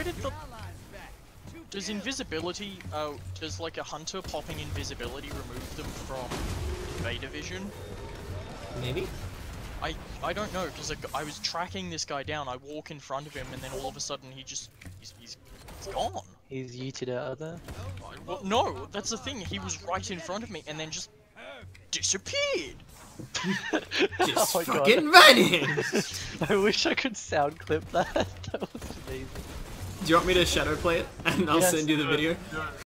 did the... Does invisibility, does like a hunter popping invisibility remove them from Vader vision? Maybe? I don't know, because I was tracking this guy down, I walk in front of him, and then all of a sudden he's gone. He's yeeted out of there. Well, no, that's the thing, he was right in front of me, and then just disappeared! Just Oh my fucking vanished! I wish I could sound clip that. That was amazing. Do you want me to shadow play it? And I'll Yes. send you the video?